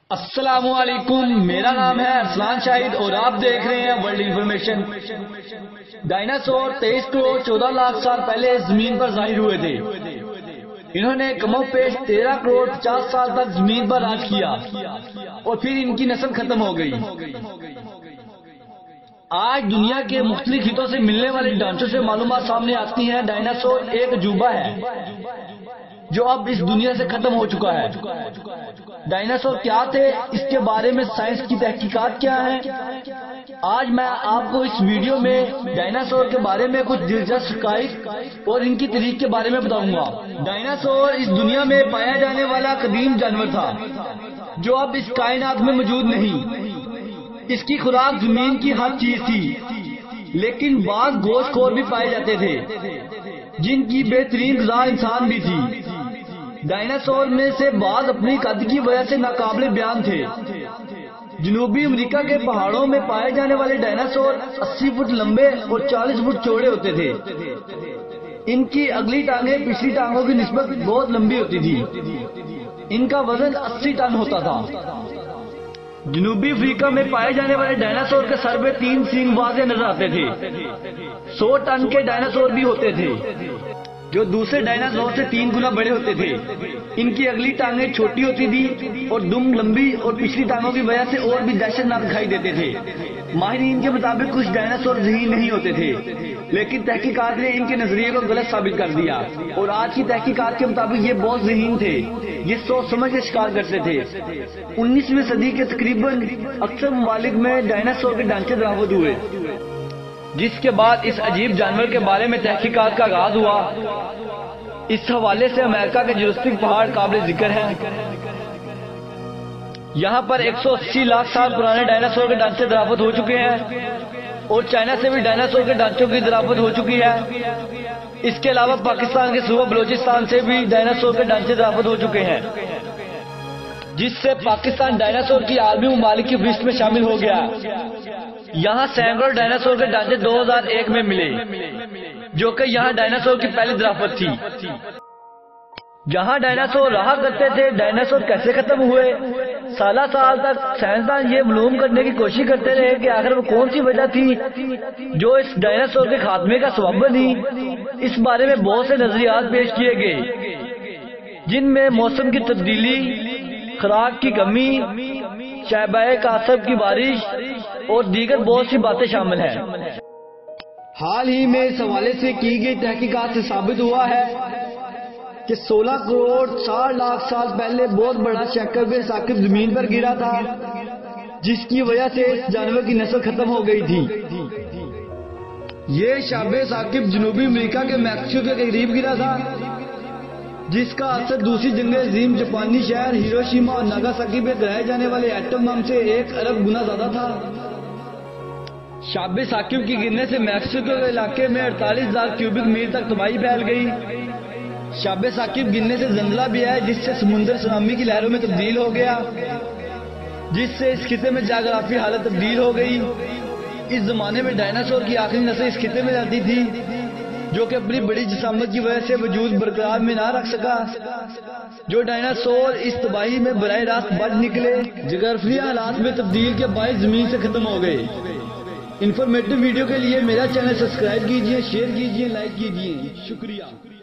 السلام علیکم، میرا نام ہے ارسلان شاہد اور آپ دیکھ رہے ہیں world information. Dinosaur 23 crore 14 lakh سال پہلے زمین پر ظاہر ہوئے تھے۔ انہوں نے کم و بیش 13 کروڑ 50 سال تک زمین پر راج کیا اور پھر ان کی نسل ختم ہو گئی۔ آج دنیا کے مختلف خطوں سے ملنے والے ڈھانچوں سے معلومات سامنے آتی ہیں۔ ڈائناسور ایک عجوبہ ہے جو اب اس دنیا سے ختم ہو چکا ہے۔ ڈائناسور کیا تھے، اس کے بارے میں سائنس کی تحقیقات کیا ہیں، آج میں آپ کو اس ویڈیو میں ڈائناسور کے بارے میں کچھ دلچسپ حقائق اور ان کی تاریخ کے بارے میں بتاؤں گا۔ ڈائناسور اس دنیا میں پایا جانے والا قدیم جانور تھا جو اب اس کائنات میں موجود نہیں۔ اس کی خوراک زمین کی ہر چیز تھی، لیکن بعض گوشت خور بھی پائے جاتے تھے جن کی بہترین غذا انسان بھی تھی۔ ڈائناسور میں سے بعض اپنی قد کی وجہ سے ناقابل بیان تھے۔ جنوبی امریکہ کے پہاڑوں میں پائے جانے والے ڈائناسور 80 فٹ لمبے اور 40 فٹ چوڑے ہوتے تھے۔ ان کی اگلی ٹانگیں پچھلی ٹانگوں کی نسبت بہت لمبی ہوتی تھی۔ ان کا وزن 80 ٹن ہوتا تھا۔ جنوبی افریقہ میں پائے جانے والے ڈائناسور کے سر میں 3 سینگ واضح نظر آتے تھے۔ 100 ٹن کے ڈائناسور بھی ہوتے تھے جو دوسرے ڈائناسور سے 3 گنا بڑے ہوتے تھے۔ ان کی اگلی ٹانگیں چھوٹی ہوتی تھی اور دم لمبی اور پچھلی ٹانگوں کی وجہ سے اور بھی دہشت ناک دکھائی دیتے تھے۔ ماہرین کے مطابق کچھ ڈائناسور ذہین نہیں ہوتے تھے، لیکن تحقیقات نے ان کے نظریے کو غلط ثابت کر دیا اور آج کی تحقیقات کے مطابق یہ بہت ذہین تھے، یہ سوچ سمجھ کے شکار کرتے تھے۔ 19ویں صدی کے تقریباً اکثر ممالک میں ڈائناسور کے ڈھانچے دریافت ہوئے، جس کے بعد اس عجیب جانور کے بارے میں تحقیقات کا آغاز ہوا۔ اس حوالے سے امریکہ کے جوراسک پہاڑ قابل ذکر ہیں۔ یہاں پر 180 لاکھ سال پرانے ڈائناسور کے ڈھانچے دریافت ہو چکے ہیں اور چائنا سے بھی ڈائناسور کے ڈھانچوں کی دریافت ہو چکی ہے۔ اس کے علاوہ پاکستان کے صوبہ بلوچستان سے بھی ڈائناسور کے ڈھانچے دریافت ہو چکے ہیں، جس سے پاکستان ڈائناسور کی عالمی ممالک کی فہرست میں شامل ہو گیا۔ یہاں سینکڑوں ڈائناسور کے ڈھانچے 2001 میں ملے، جو کہ یہاں ڈائناسور کی پہلی دریافت تھی۔ جہاں ڈائناسور رہا کرتے تھے، ڈائناسور کیسے ختم ہوئے، سالہ سال تک سائنسدان یہ معلوم کرنے کی کوشش کرتے رہے کہ آخر وہ کون سی وجہ تھی جو اس ڈائناسور کے خاتمے کا سبب بنی۔ اس بارے میں بہت سے نظریات پیش کیے گئے، جن میں موسم کی تبدیلی، خوراک کی کمی، شائبہ کاسب کی بارش اور دیگر بہت سی باتیں شامل ہیں۔ حال ہی میں اس حوالے سے کی گئی تحقیقات سے ثابت ہوا ہے کہ 16 کروڑ 60 لاکھ سال پہلے بہت بڑا شہاب ثاقب زمین پر گرا تھا، جس کی وجہ سے اس جانور کی نسل ختم ہو گئی تھی۔ یہ شہاب ثاقب جنوبی امریکہ کے میکسیکو کے قریب گرا تھا، جس کا اثر دوسری جنگ عظیم جاپانی شہر ہیروشیما اور ناگاساکی پہ گرائے جانے والے ایٹم بم سے 1 ارب گنا زیادہ تھا۔ شہاب ثاقب کی گرنے سے میکسیکو کے علاقے میں 48,000 کیوبک میل تک تباہی پھیل گئی۔ شہاب ثاقب گرنے سے زلزلہ بھی آیا، جس سے سمندر سونامی کی لہروں میں تبدیل ہو گیا، جس سے اس خطے میں جغرافی حالت تبدیل ہو گئی۔ اس زمانے میں ڈائناسور کی آخری نسل اس خطے میں رہتی تھی، جو کہ اپنی بڑی جسامت کی وجہ سے وجود برقرار میں نہ رکھ سکا۔ جو ڈائناسور اس تباہی میں براہ راست بچ نکلے، جغرافیائی حالات میں تبدیل کے باعث زمین سے ختم ہو گئے۔ انفارمیٹو ویڈیو کے لیے میرا چینل سبسکرائب کیجئے، شیئر کیجئے، لائک کیجئے۔ شکریہ۔